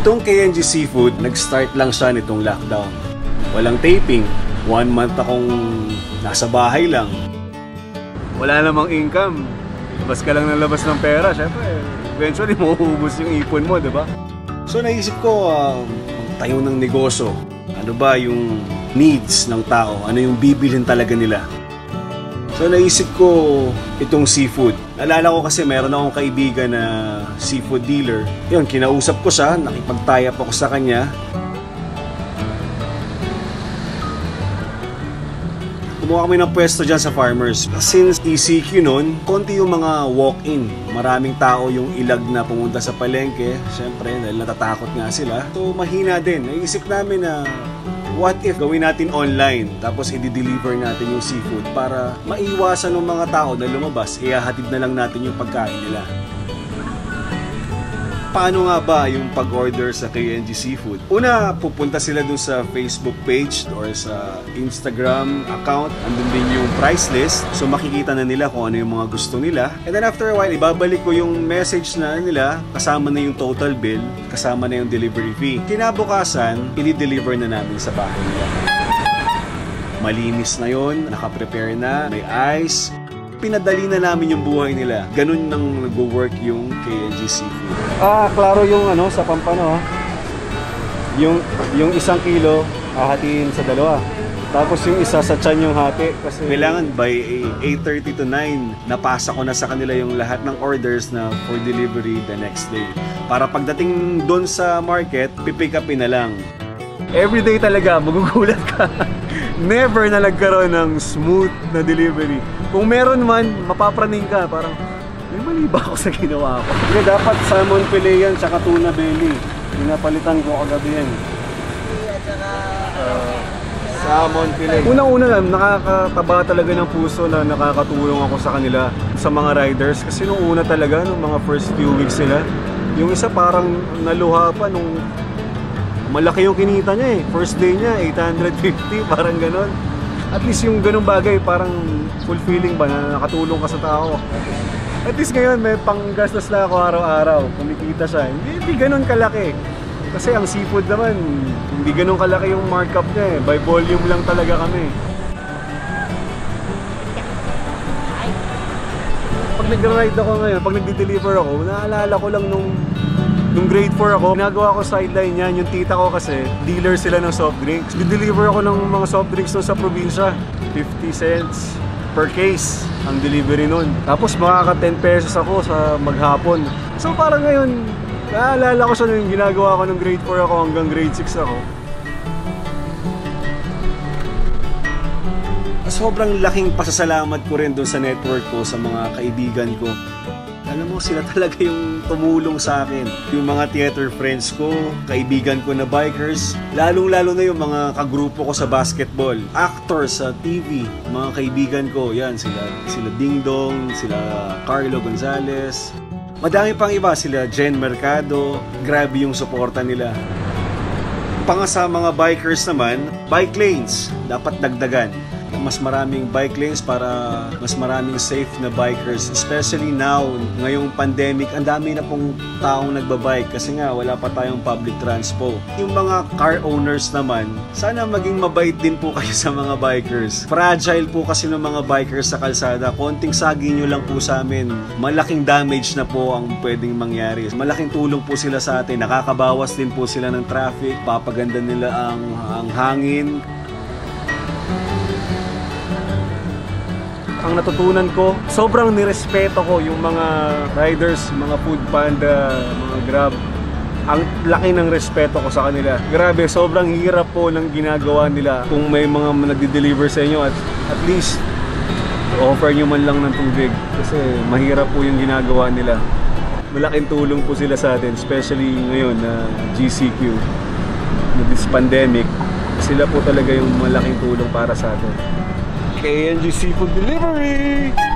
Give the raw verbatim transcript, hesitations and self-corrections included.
Itong K and G Seafood, nag-start lang siya nitong lockdown. Walang taping, one month akong nasa bahay lang. Wala namang income. Labas ka lang ng labas ng pera, syempre. Eventually, mauubos yung ipon mo, di ba? So naisip ko, uh, tayo ng negosyo. Ano ba yung needs ng tao? Ano yung bibilhin talaga nila? So naisip ko itong seafood. Naalala ko kasi meron akong kaibigan na seafood dealer. Yun, kinausap ko siya, nakipag-tie-up ako sa kanya. Kumuha kami ng pwesto dyan sa farmers. Since E C Q nun, konti yung mga walk-in. Maraming tao yung ilag na pumunta sa palengke. Siyempre, dahil natatakot nga sila. So mahina din. Naisip namin na what if gawin natin online tapos i-deliver natin yung seafood para maiwasan ng mga tao na lumabas, ihahatid na lang natin yung pagkain nila. Paano nga ba yung pag-order sa K and G Seafood? Una, pupunta sila dun sa Facebook page or sa Instagram account. Andun din yung price list. So makikita na nila kung ano yung mga gusto nila. And then after a while, ibabalik ko yung message na nila. Kasama na yung total bill. Kasama na yung delivery fee. Kinabukasan, i-deliver na namin sa bahay nila. Malinis na yun. Nakaprepare na. May ice. Pinadali na namin yung buhay nila. Ganun nang nag-work yung K and G Seafood. Ah, klaro yung ano sa pampano. Yung yung isang kilo hahatiin sa dalawa. Tapos yung isa sa tiyan yung hati kasi kailangan by eight thirty to nine napasa ko na sa kanila yung lahat ng orders na for delivery the next day. Para pagdating doon sa market, pipick upin na lang. Everyday talaga magugulat ka. Never na nagkaroon ng smooth na delivery. Kung meron man, mapapraning ka. Parang, may mali ba ako sa ginawa ko? Kasi dapat salmon fillet yan, tsaka tuna belly. Pinapalitan ko kagabi yan. Uh, salmon fillet. Unang-una lang, nakakataba talaga ng puso na nakakatulong ako sa kanila, sa mga riders. Kasi nung una talaga, nung mga first few weeks nila, yung isa parang naluha pa nung malaki yung kinita niya eh. First day niya, eight hundred fifty, parang ganon. At least yung ganung bagay, parang fulfilling ba na nakatulong ka sa tao. At least ngayon, may panggastos na ako araw-araw. Kumikita siya. Hindi, hindi ganun kalaki. Kasi ang seafood naman, hindi ganun kalaki yung markup niya eh. By volume lang talaga kami. Pag nag-ride ako ngayon, pag nag-deliver ako, naalala ko lang nung Nung grade four ako, ginagawa ko sideline yan. Yung tita ko kasi, dealer sila ng soft drinks. Di-deliver ako ng mga soft drinks nun sa probinsya. fifty cents per case ang delivery nun. Tapos makaka ten pesos ako sa maghapon. So parang ngayon, naalala ko siya nung ginagawa ko nung grade four ako hanggang grade six ako. Sobrang laking pasasalamat ko rin doon sa network ko, sa mga kaibigan ko. Alam mo, sila talaga yung tumulong sa akin. Yung mga theater friends ko, kaibigan ko na bikers, lalong-lalo na yung mga kagrupo ko sa basketball. Actors sa T V, mga kaibigan ko, yan, sila, sila Ding Dong, sila Carlo Gonzalez. Madami pang iba, sila Jen Mercado. Grabe yung suporta nila. Pang sa mga bikers naman, bike lanes, dapat dagdagan. Mas maraming bike lanes para mas maraming safe na bikers, especially now, ngayong pandemic, ang dami na pong taong nagbabike kasi nga wala pa tayong public transpo. Yung mga car owners naman, sana maging mabait din po kayo sa mga bikers. Fragile po kasi ng mga bikers sa kalsada. Konting sagi nyo lang po sa amin, malaking damage na po ang pwedeng mangyari. Malaking tulong po sila sa atin, nakakabawas din po sila ng traffic, papaganda nila ang, ang hangin. Ang natutunan ko, sobrang nirespeto ko yung mga riders, mga food panda, mga grab. Ang laki ng respeto ko sa kanila. Grabe, sobrang hirap po ng ginagawa nila. Kung may mga nagde-deliver sa inyo, at, at least offer nyo man lang ng tubig. Kasi mahirap po yung ginagawa nila. Malaking tulong po sila sa atin, especially ngayon na G C Q, na this pandemic. Sila po talaga yung malaking tulong para sa atin. K and G Seafood Delivery!